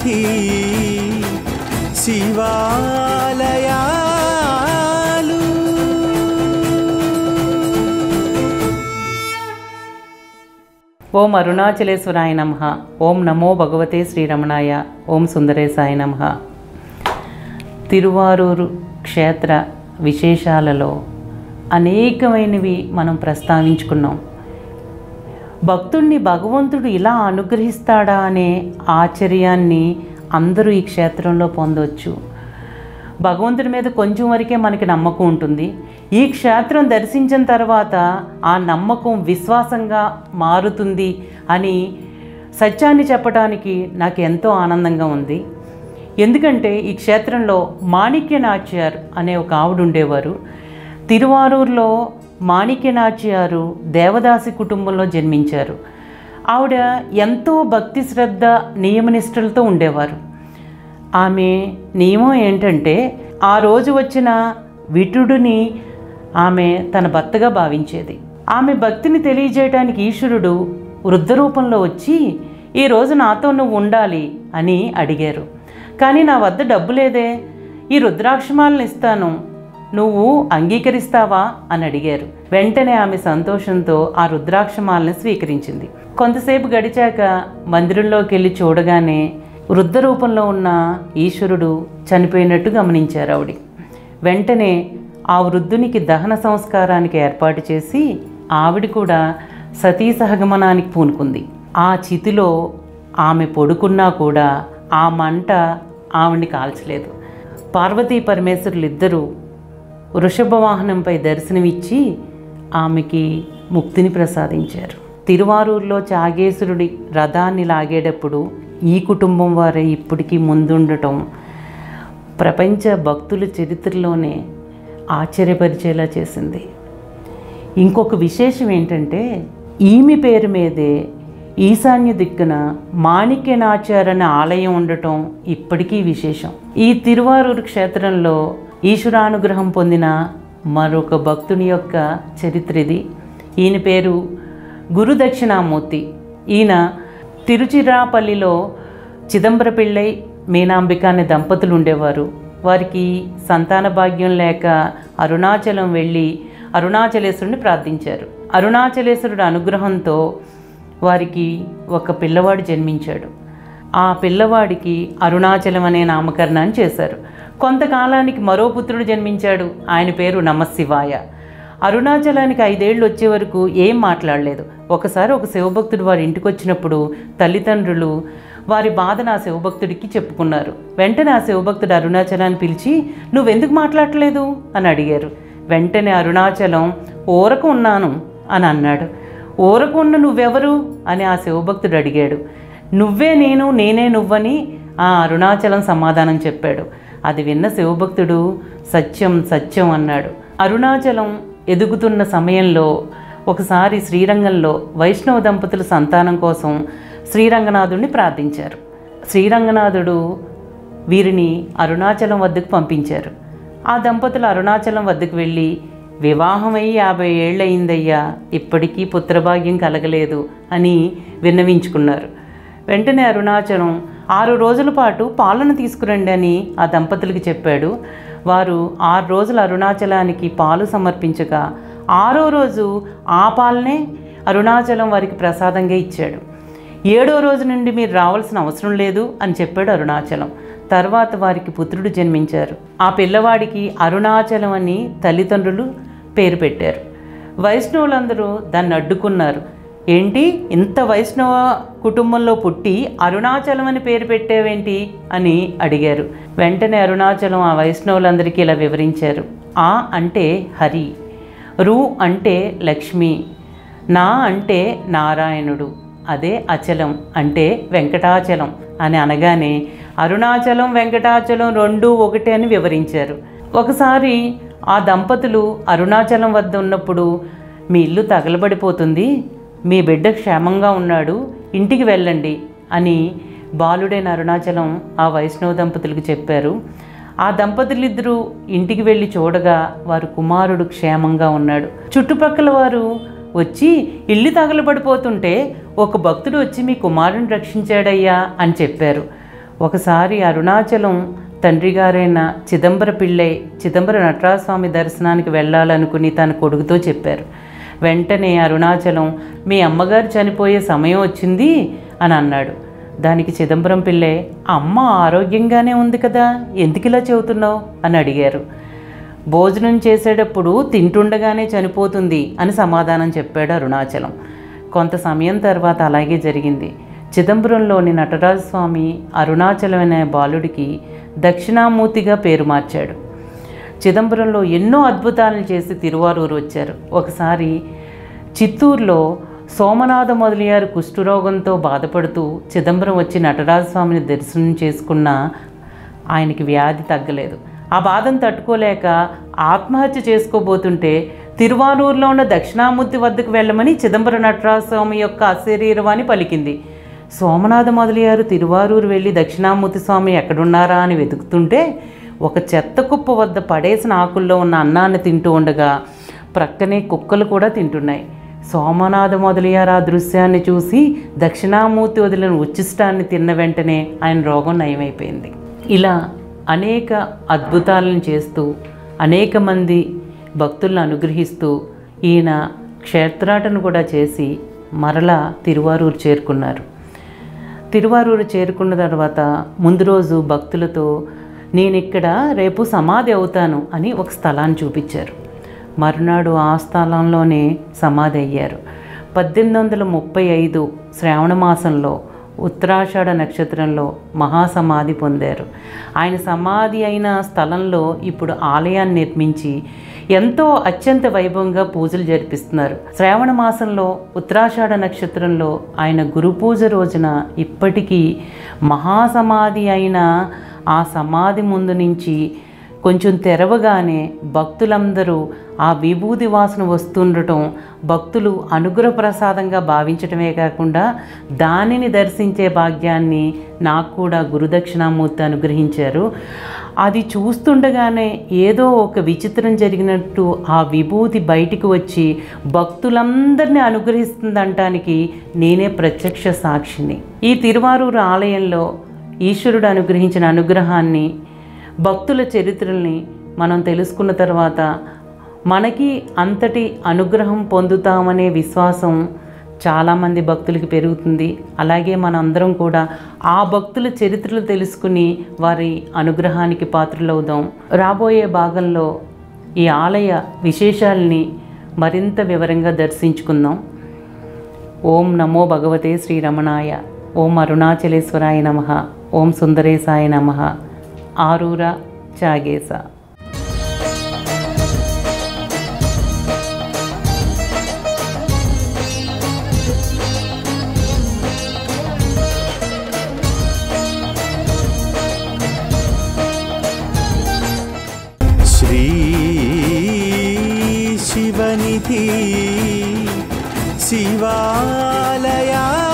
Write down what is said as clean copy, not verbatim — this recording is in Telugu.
సన్నిధి శివాలయాలు. ఓం అరుణాచలేశ్వరాయ నమః. ఓం నమో భగవతే శ్రీరమణాయ. ఓం సుందరేశాయ నమః. తిరువారూరు క్షేత్ర విశేషాలలో అనేకమైనవి మనం ప్రస్తావించుకున్నాం. భక్తుణ్ణి భగవంతుడు ఇలా అనుగ్రహిస్తాడా అనే ఆశ్చర్యాన్ని అందరూ ఈ క్షేత్రంలో పొందవచ్చు. భగవంతుడి మీద కొంచెం వరకే మనకి నమ్మకం ఉంటుంది. ఈ క్షేత్రం దర్శించిన తర్వాత ఆ నమ్మకం విశ్వాసంగా మారుతుంది అని సత్యాన్ని చెప్పడానికి నాకు ఎంతో ఆనందంగా ఉంది. ఎందుకంటే ఈ క్షేత్రంలో మాణిక్యనాచ్యార్ అనే ఒక ఆవిడ ఉండేవారు. తిరువారూరులో మాణిక్యనాచ్యారు దేవదాసి కుటుంబంలో జన్మించారు. ఆవిడ ఎంతో భక్తి శ్రద్ధ నియమనిష్టలతో ఉండేవారు. ఆమె నియమం ఏంటంటే ఆ రోజు వచ్చిన విటుడిని ఆమె తన భర్తగా భావించేది. ఆమె భక్తిని తెలియజేయడానికి ఈశ్వరుడు వృద్ధ రూపంలో వచ్చి ఈరోజు నాతో నువ్వు ఉండాలి అని అడిగారు. కానీ నా వద్ద డబ్బు లేదే, ఈ రుద్రాక్షమాలను ఇస్తాను, నువ్వు అంగీకరిస్తావా అని అడిగారు. వెంటనే ఆమె సంతోషంతో ఆ రుద్రాక్షమాలను స్వీకరించింది. కొంతసేపు గడిచాక మందిరంలోకి వెళ్ళి చూడగానే వృద్ధ రూపంలో ఉన్న ఈశ్వరుడు చనిపోయినట్టు గమనించారు ఆవిడ. వెంటనే ఆ వృద్ధునికి దహన సంస్కారానికి ఏర్పాటు చేసి ఆవిడ కూడా సతీ సహగమనానికి పూనుకుంది. ఆ చితిలో ఆమె పడుకున్నా కూడా ఆ మంట ఆవిడ్ని కాల్చలేదు. పార్వతీ పరమేశ్వరులిద్దరూ వృషభ వాహనంపై దర్శనమిచ్చి ఆమెకి ముక్తిని ప్రసాదించారు. తిరువారూరులో చాగేశ్వరుడి రథాన్ని లాగేటప్పుడు ఈ కుటుంబం వారే ఇప్పటికీ ముందుండటం ప్రపంచ భక్తుల చరిత్రలోనే ఆశ్చర్యపరిచేలా చేసింది. ఇంకొక విశేషం ఏంటంటే ఈమె పేరు మీదే ఈశాన్య దిక్కున మాణిక్యనాచ్యార్ అనే ఆలయం ఉండటం ఇప్పటికీ విశేషం. ఈ తిరువారూరు క్షేత్రంలో ఈశ్వరానుగ్రహం పొందిన మరొక భక్తుని యొక్క చరిత్ర ఇది. ఈయన పేరు గురు దక్షిణామూర్తి. ఈయన తిరుచిరాపల్లిలో చిదంబర పిళ్ళై మీనాంబిక అనే దంపతులు ఉండేవారు. వారికి సంతాన భాగ్యం లేక అరుణాచలం వెళ్ళి అరుణాచలేశ్వరుని ప్రార్థించారు. అరుణాచలేశ్వరుడు అనుగ్రహంతో వారికి ఒక పిల్లవాడు జన్మించాడు. ఆ పిల్లవాడికి అరుణాచలం అనే నామకరణాన్ని చేశారు. కొంతకాలానికి మరో పుత్రుడు జన్మించాడు. ఆయన పేరు నమశివాయ. అరుణాచలానికి 5 ఏళ్ళు వచ్చే వరకు ఏం మాట్లాడలేదు. ఒకసారి ఒక శివభక్తుడు వారి ఇంటికి వచ్చినప్పుడు తల్లిదండ్రులు వారి బాధను ఆ శివభక్తుడికి చెప్పుకున్నారు. వెంటనే ఆ శివభక్తుడు అరుణాచలాన్ని పిలిచి నువ్వెందుకు మాట్లాడలేదు అని అడిగారు. వెంటనే అరుణాచలం ఊరకు ఉన్నాను అని అన్నాడు. ఊరకు ఉన్న నువ్వెవరు అని ఆ శివభక్తుడు అడిగాడు. నువ్వే నేను, నేనే నువ్వని ఆ అరుణాచలం సమాధానం చెప్పాడు. అది విన్న శివభక్తుడు సత్యం సత్యం అన్నాడు. అరుణాచలం ఎదుగుతున్న సమయంలో ఒకసారి శ్రీరంగంలో వైష్ణవ దంపతుల సంతానం కోసం శ్రీరంగనాథుడిని ప్రార్థించారు. శ్రీరంగనాథుడు వీరిని అరుణాచలం వద్దకు పంపించారు. ఆ దంపతులు అరుణాచలం వద్దకు వెళ్ళి వివాహమై 50 ఏళ్ళయిందయ్యా, ఇప్పటికీ పుత్రభాగ్యం కలగలేదు అని విన్నవించుకున్నారు. వెంటనే అరుణాచలం 6 రోజుల పాటు పాలను తీసుకురండి అని ఆ దంపతులకి చెప్పాడు. వారు 6 రోజులు అరుణాచలానికి పాలు సమర్పించగా 6వ రోజు ఆ పాలనే అరుణాచలం వారికి ప్రసాదంగా ఇచ్చాడు. 7వ రోజు నుండి మీరు రావాల్సిన అవసరం లేదు అని చెప్పాడు అరుణాచలం. తర్వాత వారికి పుత్రుడు జన్మించారు. ఆ పిల్లవాడికి అరుణాచలం అని తల్లిదండ్రులు పేరు పెట్టారు. వైష్ణవులందరూ దాన్ని అడ్డుకున్నారు. ఏంటి, ఇంత వైష్ణవ కుటుంబంలో పుట్టి అరుణాచలం అని పేరు పెట్టేవేంటి అని అడిగారు. వెంటనే అరుణాచలం ఆ వైష్ణవులందరికీ ఇలా వివరించారు. ఆ అంటే హరి, రు అంటే లక్ష్మి, నా అంటే నారాయణుడు, అదే అచలం అంటే వెంకటాచలం అని అనగానే అరుణాచలం వెంకటాచలం 2 ఒకటే అని వివరించారు. ఒకసారి ఆ దంపతులు అరుణాచలం వద్ద ఉన్నప్పుడు మీ ఇల్లు తగలబడిపోతుంది, మీ బిడ్డ క్షేమంగా ఉన్నాడు, ఇంటికి వెళ్ళండి అని బాలుడైన అరుణాచలం ఆ వైష్ణవ దంపతులకు చెప్పారు. ఆ దంపతులిద్దరూ ఇంటికి వెళ్ళి చూడగా వారు కుమారుడు క్షేమంగా ఉన్నాడు. చుట్టుపక్కల వారు వచ్చి ఇల్లు తగలబడిపోతుంటే ఒక భక్తుడు వచ్చి మీ కుమారుని రక్షించాడయ్యా అని చెప్పారు. ఒకసారి అరుణాచలం తండ్రి గారైన చిదంబర పిళ్ళై చిదంబర నటరాజస్వామి దర్శనానికి వెళ్ళాలనుకుని తన కొడుకుతో చెప్పారు. వెంటనే అరుణాచలం, మీ అమ్మగారు చనిపోయే సమయం వచ్చింది అని అన్నాడు. దానికి చిదంబరం పిళ్ళై, అమ్మ ఆరోగ్యంగానే ఉంది కదా, ఎందుకు ఇలా చెబుతున్నావు అని అడిగారు. భోజనం చేసేటప్పుడు తింటుండగానే చనిపోతుంది అని సమాధానం చెప్పాడు అరుణాచలం. కొంత సమయం తర్వాత అలాగే జరిగింది. చిదంబరంలోని నటరాజస్వామి అరుణాచలం అనే బాలుడికి దక్షిణామూర్తిగా పేరు మార్చాడు. చిదంబరంలో ఎన్నో అద్భుతాలను చేసి తిరువారూరు వచ్చారు. ఒకసారి చిత్తూరులో సోమనాథ మొదలయ్యారు కుష్ఠరోగంతో బాధపడుతూ చిదంబరం వచ్చి నటరాజస్వామిని దర్శనం చేసుకున్న ఆయనకి వ్యాధి తగ్గలేదు. ఆ బాధను తట్టుకోలేక ఆత్మహత్య చేసుకోబోతుంటే తిరువారూరులో ఉన్న దక్షిణామూర్తి వద్దకు వెళ్ళమని చిదంబర నటరాజస్వామి యొక్క అశరీరవాణి పలికింది. సోమనాథ మొదలయ్యారు తిరువారూరు వెళ్ళి దక్షిణామూర్తి స్వామి ఎక్కడున్నారా అని వెతుకుతుంటే ఒక చెత్త కుప్ప వద్ద పడేసిన ఆకుల్లో ఉన్న అన్నాన్ని తింటూ ఉండగా ప్రక్కనే కుక్కలు కూడా తింటున్నాయి. సోమనాథ మొదలయ్యారు ఆ దృశ్యాన్ని చూసి దక్షిణామూర్తి వదిలిన ఉచ్చిష్టాన్ని తిన్న వెంటనే ఆయన రోగం నయమైపోయింది. ఇలా అనేక అద్భుతాలను చేస్తూ అనేక మంది భక్తులను అనుగ్రహిస్తూ ఈయన క్షేత్రాటను కూడా చేసి మరలా తిరువారూరు చేరుకున్నారు. తిరువారూరు చేరుకున్న తర్వాత ముందు రోజు భక్తులతో నేనిక్కడ రేపు సమాధి అవుతాను అని ఒక స్థలాన్ని చూపించారు. మరునాడు ఆ స్థలంలోనే సమాధి అయ్యారు. 1835 శ్రావణ మాసంలో ఉత్తరాషాఢ నక్షత్రంలో మహాసమాధి పొందారు. ఆయన సమాధి అయిన స్థలంలో ఇప్పుడు ఆలయాన్ని నిర్మించి ఎంతో అత్యంత వైభవంగా పూజలు జరిపిస్తున్నారు. శ్రావణ మాసంలో ఉత్తరాషాఢ నక్షత్రంలో ఆయన గురు పూజ రోజున ఇప్పటికీ మహాసమాధి అయిన ఆ సమాధి ముందు నుంచి కొంచెం తెరవగానే భక్తులందరూ ఆ విభూది వాసన వస్తుండటం భక్తులు అనుగ్రహ ప్రసాదంగా భావించటమే కాకుండా దానిని దర్శించే భాగ్యాన్ని నాకు కూడా గురుదక్షిణామూర్తి అనుగ్రహించారు. అది చూస్తుండగానే ఏదో ఒక విచిత్రం జరిగినట్టు ఆ విభూతి బయటికి వచ్చి భక్తులందరినీ అనుగ్రహిస్తుందంటానికి నేనే ప్రత్యక్ష సాక్షిని. ఈ తిరువారూరు ఆలయంలో ఈశ్వరుడు అనుగ్రహించిన అనుగ్రహాన్ని భక్తుల చరిత్రల్ని మనం తెలుసుకున్న తర్వాత మనకి అంతటి అనుగ్రహం పొందుతామనే విశ్వాసం చాలామంది భక్తులకి పెరుగుతుంది. అలాగే మనందరం కూడా ఆ భక్తుల చరిత్రలు తెలుసుకుని వారి అనుగ్రహానికి పాత్రలవుదాం. రాబోయే భాగంలో ఈ ఆలయ విశేషాలని మరింత వివరంగా దర్శించుకుందాం. ఓం నమో భగవతే శ్రీరమణాయ. ఓం అరుణాచలేశ్వరాయ నమః. ఓం సుందరేశాయ నమః. ఆరూర చాగేస. శ్రీ శివనిధి శివాలయా